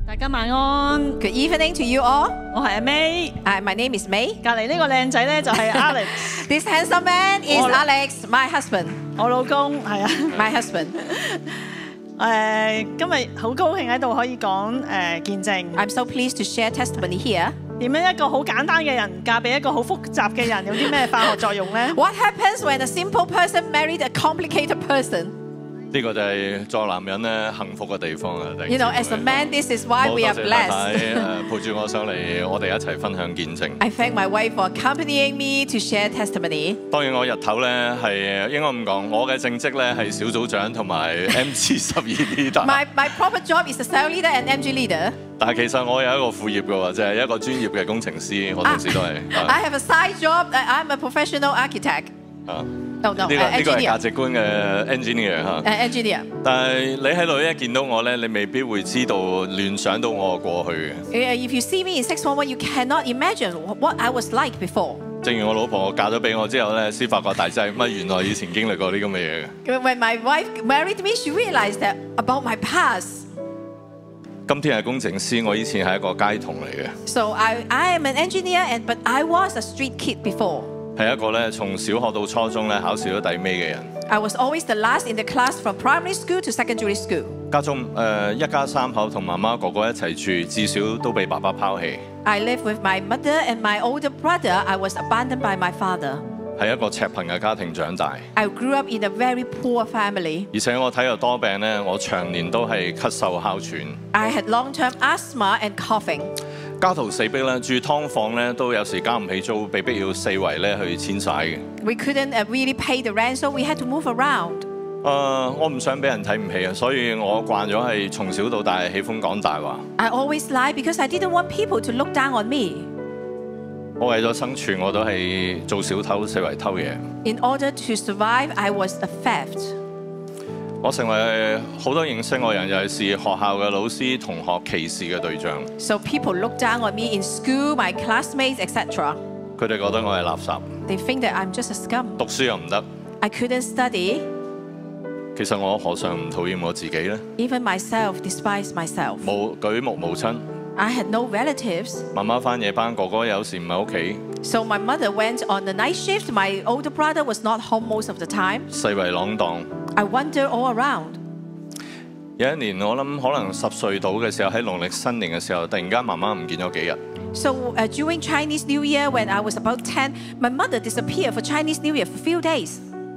大家晚安。 Good evening to you all. 我係阿 May， My name is May. 隔離呢個靚仔咧就係 Alex， This handsome man is 我 Alex, my husband. 我老公係啊。 My husband. 今日好高興喺度可以講見證。 I'm so pleased to share testimony here. 點樣一個好簡單嘅人嫁俾一個好複雜嘅人，有啲咩化學作用咧？ What happens when a simple person married a complicated person? 呢個就係做男人咧幸福嘅地方啊！ You know, as a man, this is why we are 多謝太太 blessed. 陪住我上嚟，我哋一齊分享見證。 I thank my wife for accompanying me to share testimony. 當然我日頭咧係應該咁講，我嘅正職咧係小組長同埋 MC12 leader。 My proper job is a cell leader and MG leader. 但係其實我有一個副業嘅喎，就係一個專業嘅工程師，我同時都係。 I have a side job. I'm a professional architect. 呢個係價值觀嘅 engineer 嚇。 Engineer. 但係你喺度一見到我咧，你未必會知道聯想到我嘅過去嘅。 If you see me in 611, you cannot imagine what I was like before. 正如我老婆嫁咗俾我之後咧，先發覺大劑乜原來以前經歷過啲咁嘅嘢嘅。 When my wife married me, she realized that about my past. 今天係工程師，我以前係一個街童嚟嘅。 So I am an engineer, but I was a street kid before. 係一個咧從小學到初中咧考試都第尾嘅人。 I was always the last in the class from primary school to secondary school. 家中一家三口同媽媽哥哥一齊住，至少都被爸爸拋棄。 I lived with my mother and my older brother. I was abandoned by my father. 係一個赤貧嘅家庭長大， I grew up in a very poor family. 而且我體弱多病咧，我長年都係咳嗽哮喘。 I had long-term asthma and coughing. 家徒四壁咧，住劏房咧都有時交唔起租，被逼要四圍咧去遷徙嘅。 We couldn't really pay the rent, so we had to move around. 我唔想俾人睇唔起啊，所以我慣咗係從小到大喜歡講大話。 I always lied because I didn't want people to look down on me. 我為咗生存，我都係做小偷，四圍偷嘢。 In order to survive, I was a theft. 我成為好多認識我人，尤其是學校嘅老師、同學歧視嘅對象。 So people look down on me in school, my classmates, etc. 佢哋覺得我係垃圾， They think that I'm just a scum. 讀書又唔得。 I couldn't study. 其實我何嘗唔討厭我自己呢？ Even myself despised myself. 冇舉目無親， I had no relatives. 媽媽返夜班，哥哥有時唔喺屋企， So my mother went on the night shift. My older brother was not home most of the time. 四圍浪蕩。 I wandered all around. 有一年我諗可能10歲到嘅時候，喺農曆新年嘅時候，突然間媽媽唔見咗幾日。 So during Chinese New Year, when I was about 10, my mother disappeared for Chinese New Year for a few days.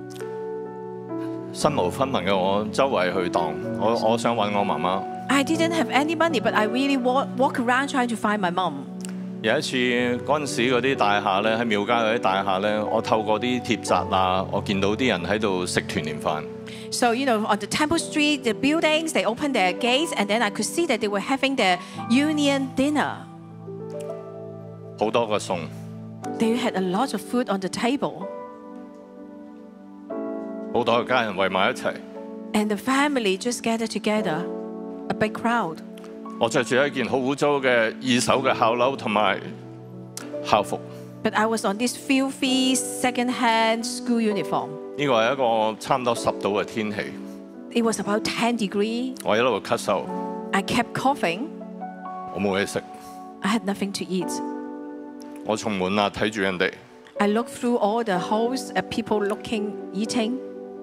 身無分文嘅我周圍去蕩，我想揾我媽媽。 I didn't have any money, but I really walk around trying to find my mom. 有一次嗰陣時嗰啲大廈咧，喺廟街嗰啲大廈咧，我透過啲貼閘啊，我見到啲人喺度食團年飯。 So, you know, on the Temple Street, the buildings, they opened their gates, and then I could see that they were having their union dinner. 好多個餸， They had a lot of food on the table. 好多個家人圍埋一齊。 And the family just gathered together, a big crowd. 我着住一件好污糟嘅二手嘅校褸同埋校服。 But I was on this filthy second-hand school uniform. 呢個係一個差唔多10度嘅天氣， It was about 10 degrees. 我一路咳嗽， I kept coughing. 我冇嘢食， I had nothing to eat. 我從門啊睇住人哋， I looked through all the holes at people looking, eating.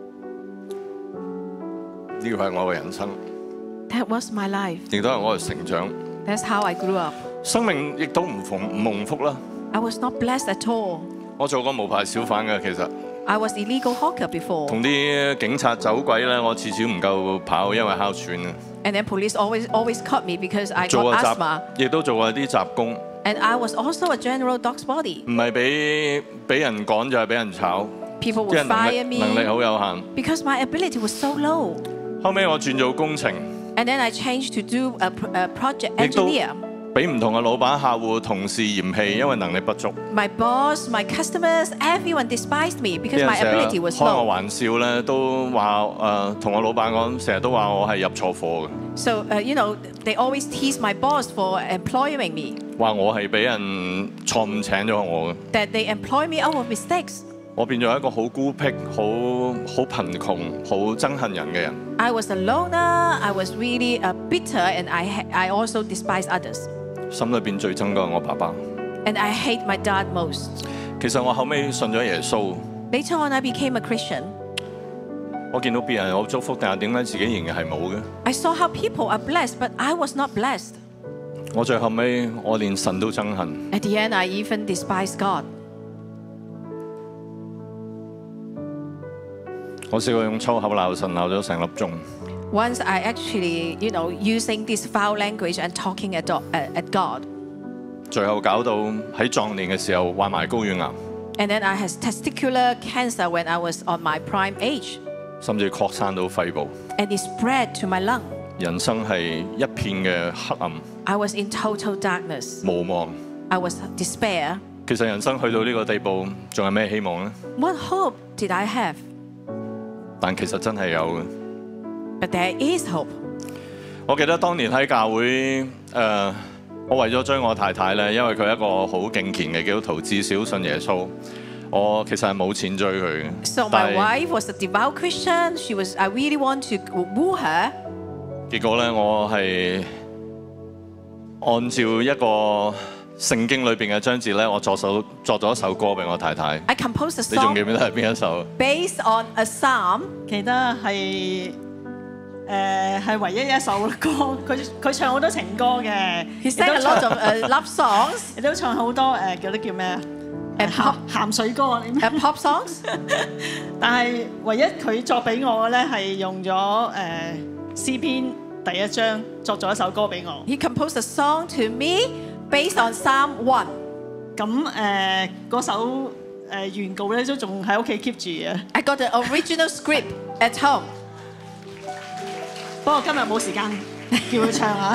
呢個係我嘅人生， That was my life. 亦都係我嘅成長。 That's how I grew up. 生命亦都唔蒙福啦。 I was not blessed at all. 我做過無牌小販嘅，其實 I was illegal hawker before. 同啲警察走鬼咧，我次次唔夠跑，因為哮喘啊。 And then police always caught me because I 做 got 過 asthma. 亦都做過啲雜工， And I was also a general dog's body. 唔係俾人趕就係俾人炒， People 即 would 係 fire 能力好 me 有限。 because my ability was so low. 後尾我轉做工程， And then I changed to do a project 亦都 engineer. 俾唔同嘅老闆、客戶、同事嫌棄，因為能力不足。 My boss, my customers, everyone despised me 啲 because 人 my 成日 ability was 開我 low. 玩笑咧，都話同我老闆講，成日都話我係入錯貨嘅， So, you know, they always tease my boss for employing me, 話我係俾人錯誤請咗我嘅。 that they employ me out of mistakes. 我變咗一個好孤僻、好貧窮、好憎恨人嘅人。 I was a loner. I was really bitter, and I also despise others. 心裏邊最憎嘅係我爸爸。 And I hate my dad most. 其實我後尾信咗耶穌， Later on, I became a Christian. 我見到別人有祝福，但係點解自己仍然係冇嘅？ I saw how people are blessed, but I was not blessed. 我最後尾我連神都憎恨。 At the end, I even despised God. 我試過用粗口鬧神，鬧咗成粒鐘。 Once I actually, using this foul language and talking at God. 最後搞到喺壯年嘅時候患埋睾丸癌， And then I had testicular cancer when I was on my prime age. 甚至擴散到肺部。 And it spread to my lung. 人生係一片嘅黑暗， I was in total darkness. 無望。 I was despair. 其實人生去到呢個地步，仲有咩希望呢？ What hope did I have? 但其實真係有嘅。 But there is hope. 我記得當年喺教會，我為咗追我太太咧，因為佢係一個好敬虔嘅基督徒，至少信耶穌。我其實係冇錢追佢嘅。 So 但 my 係 wife was a devout Christian. I really want to woo her. 結果咧，我係按照一個聖經裏邊嘅章節咧，我作咗一首歌俾我太太。 I composed a 你仲記 song 唔記得係邊一首？ based on a psalm. 記得係係唯一一首歌，佢唱好多情歌嘅， He sang a lot of love songs 亦都唱好多嗰啲叫咩啊？ and pop, 鹹水歌， pop songs. 但係唯一佢作俾我嘅咧係用咗詩篇第1章作咗一首歌俾我。 He composed a song to me based on Psalm 1. 咁嗰首原稿咧都仲喺屋企 keep 住嘅。 I got the original script at home. 不過今日冇時間叫佢唱啊。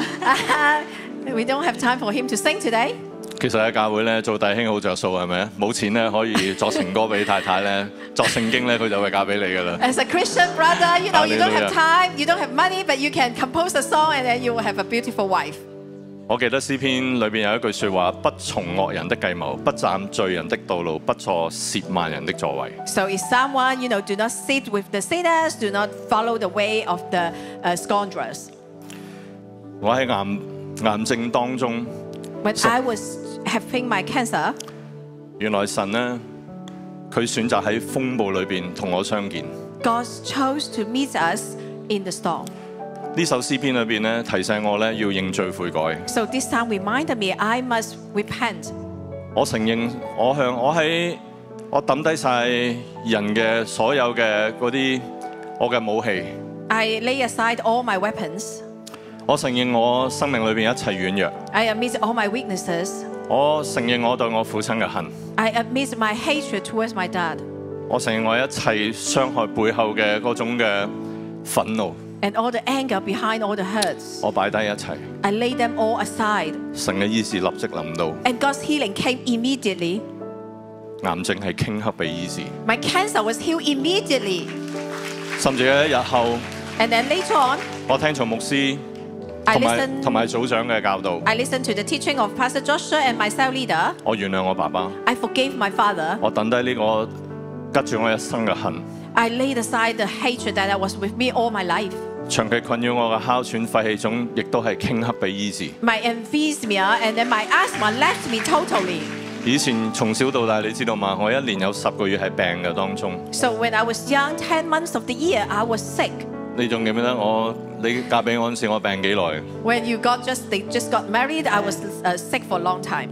We don't have time for him to sing today. 其實喺教會咧做弟兄好着數係咪啊？冇錢咧可以作情歌俾太太咧，作聖經咧佢就會嫁俾你㗎啦。 As a Christian brother, you don't have Hallelujah. time, you don't have money, but you can compose a song and then you will have a beautiful wife. 我記得詩篇裏邊有一句説話：不從惡人的計謀，不站罪人的道路，不坐褻慢人的座位。 So is someone, do not sit with the sinners, do not follow the way of the scoundrels. 我喺癌症當中， When I was having my cancer, 原來神呢，佢選擇喺風暴裏邊同我相見。 God chose to meet us in the storm. 呢首詩篇裏邊咧提醒我咧要認罪悔改。 So this time reminded me I must repent. 我承認我抌低晒人嘅所有嘅嗰啲我嘅武器。 I lay aside all my weapons. 我承認我生命裏邊一切軟弱。 I admit all my weaknesses. 我承認我對我父親嘅恨。 I admit my hatred towards my dad. 我承認我一切傷害背後嘅嗰種嘅憤怒。 And all the anger behind all the hurts. 我擺低一切。 I lay them all aside. 神嘅醫治立即臨到。 And God's healing came immediately. 癌症係頃刻被醫治。 My cancer was healed immediately. 甚至喺一日後， And then later on, 我聽從牧師 I 同埋組長嘅教導， listened to the teaching of Pastor Joshua and my cell leader. 我原諒我爸爸， I forgave my father. 我抌低呢個吉住我一生嘅恨。 I laid aside the hatred that was with me all my life. 長期困擾我嘅哮喘、肺氣腫，亦都係頃刻被醫治。 My emphysema and then my asthma left me totally. 以前從小到大，你知道嗎？我一年有10個月係病嘅當中。 So when I was young, 10 months of the year, I was sick. 你仲記唔記得你嫁俾我嗰陣時，我病幾耐？ When they just got married, I was sick for a long time.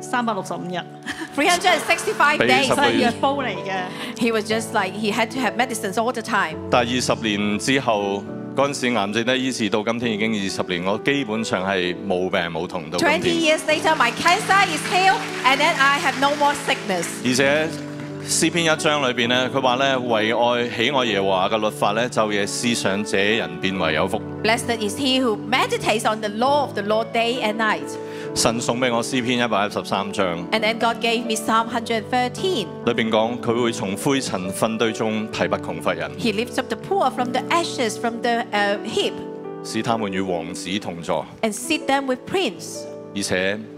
365日， 365 Baby days. support 係藥煲嚟嘅。 He was just like, he had to have medicines all the time. 但係20年之後，嗰陣時癌症咧醫治到今天已經20年，我基本上係冇病冇痛到今 20 天。 years later, my cancer is healed, and then I have no more sickness. 而且詩篇1章裏邊咧，佢話咧為愛喜愛耶和華嘅律法咧，晝夜思想，這人便為有福。 Blessed is he who meditates on the law of the Lord day and night. 神送俾我詩篇113章， And then God gave me Psalm 113. 裏邊講佢會從灰塵糞堆中提拔窮乏人， He lifts up the poor from the ashes, from the heap, 使他們與王子同坐， and sit them with prince. 而且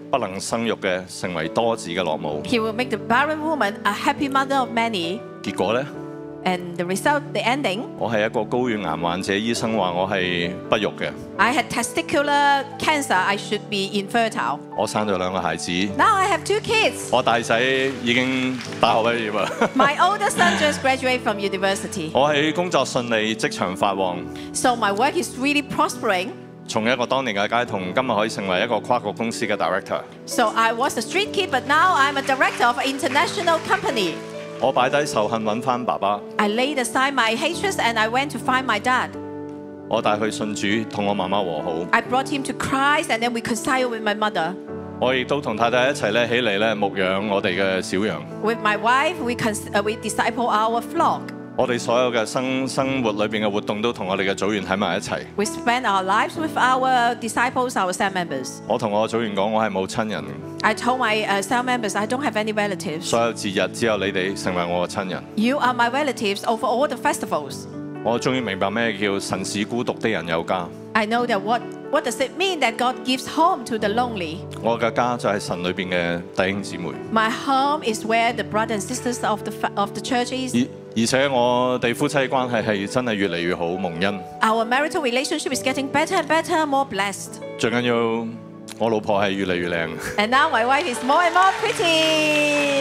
不能生育嘅成為多子嘅樂母。 He will make the barren woman a happy mother of many. 結果呢， And the result, the ending, 我係一個睾丸癌患者，醫生話我係不育嘅。 I had testicular cancer. I should be infertile. 我生咗2個孩子， Now I have 2 kids. 我大仔已經大學畢業啦。 My older son just graduated from university. 我喺工作順利，職場發旺。 So my work is really prospering. 從一個當年嘅街童，今日可以成為一個跨國公司嘅 director。 So I was a street kid, but now I'm a director of an international company. 我擺低仇恨揾翻爸爸， I laid aside my hatreds and I went to find my dad. 我帶佢信主，同我媽媽和好。 I brought him to Christ and then we reconciled with my mother. 我亦都同太太一齊咧起嚟咧牧養我哋嘅小羊。 With my wife, we disciple our flock. 我哋所有嘅生活裏邊嘅活動都同我哋嘅組員喺埋一齊。 We spend our lives with our disciples, our cell members. 我同我組員講，我係冇親人， I told my cell members I don't have any relatives. 所有節日只有你哋成為我嘅親人。 You are my relatives over all the festivals. 我終於明白咩叫神使孤獨的人有家。 I know that what does it mean that God gives home to the lonely? 我嘅家就係神裏邊嘅弟兄姊妹。 My home is where the brothers and sisters of the church is. 而且我哋夫妻嘅關係係真係越嚟越好，蒙恩。 Our marital relationship is getting better and better, more blessed. 最緊要我老婆係越嚟越靚。 And now my wife is more and more pretty.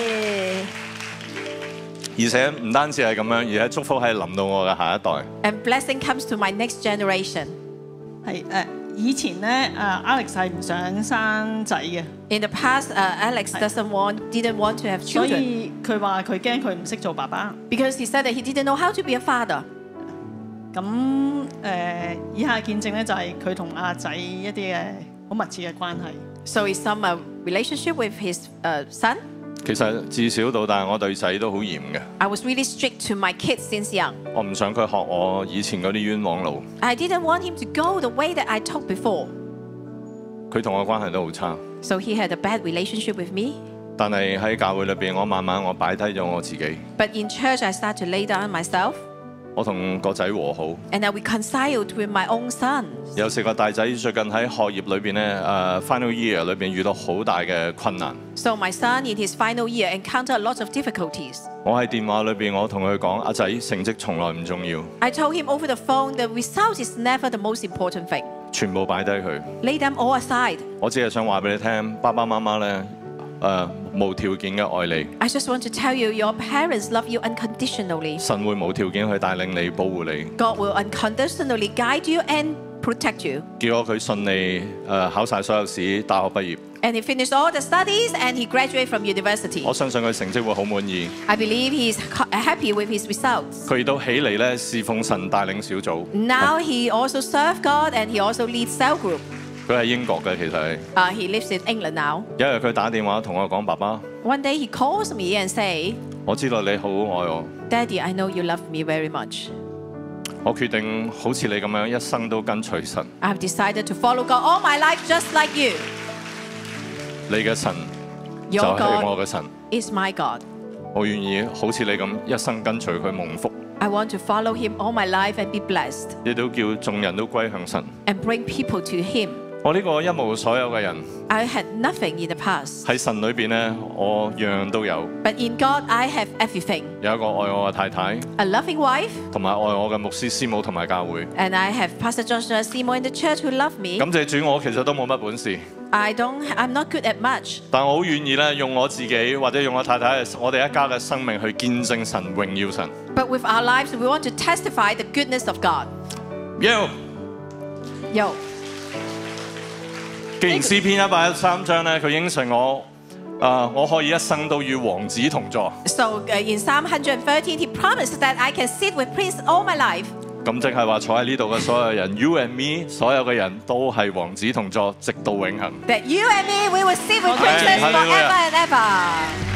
而且唔單止係咁樣，而且祝福係臨到我嘅下一代。 And blessing comes to my next generation. 係以前咧Alex 係唔想生仔嘅， In the past, Alex didn't want to have 所 children 以佢話佢驚佢唔識做爸爸。 because he said that he didn't know how to be a father. 咁以下見證咧就係佢同阿仔一啲嘅好密切嘅關係。 So it's some relationship with his son. 其實自小到大，我對仔都好嚴嘅。 I was really strict to my kids since young. 我唔想佢學我以前嗰啲冤枉路。 I didn't want him to go the way that I took before. 佢同我關係都好差， So he had a bad relationship with me. 但係喺教會裏邊，我慢慢擺低咗我自己。 But in church, I started to lay down myself. 我同個仔和好。 And I reconciled with my own son. 有時個大仔最近喺學業裏邊咧，final year 裏邊遇到好大嘅困難。 So my son in his final year encountered a lot of difficulties. 我喺電話裏邊，我同佢講：阿仔，成績從來唔重要， I told him over the phone the result is never the most important thing. 全部擺低佢。 Lay them all aside. 我只係想話俾你聽，爸爸媽媽咧無條件嘅愛你， I just want to tell you, your parents love you unconditionally. 神會無條件去帶領你、保護你。 God will unconditionally guide you and protect you. 結果佢順利考晒所有試，大學畢業。 And he finished all the studies and he graduated from university. 我相信佢成績會好滿意。 I believe he's happy with his results. 佢亦都起嚟咧侍奉神帶領小組。 Now he also serves God and he also leads cell group. 佢係英國嘅，其實係。 He lives in England now. 有一日佢打電話同我講：爸爸， One day he calls me and say, 我知道你好愛我， Daddy, I know you love me very much. 我決定好似你咁樣一生都跟隨神。 I've decided to follow God all my life just like you. 你嘅神就 Your 係我 God 嘅神， is my God. 我願意好似你咁一生跟隨佢蒙福， I want to follow him all my life and be blessed 亦都叫眾人都歸向神。 and bring people to him. 我呢個一無所有嘅人 I had nothing in the past, 喺神裏邊呢，我樣樣都有。 but in God I have everything. 有一個愛我嘅太太， A loving wife, 同埋愛我嘅牧師師母同埋教會。 and I have Pastor Joshua Seymour in the church who love me. 感謝主，我其實都冇乜本事， I'm not good at much, 但我好願意咧用我自己或者用我太太我哋一家嘅生命去見證神、榮耀神。 but with our lives we want to testify the goodness of God. Yo！ Yo, 既然詩篇113章咧，佢應承我，我可以一生都與王子同坐。 so in Psalm 113 he promised that I can sit with Prince all my life. 咁即係話坐喺呢度嘅所有人，you and me， 所有嘅人都係王子同坐，直到永恆。 That you and me, we will sit with Okay. princes Hallelujah. forever and ever.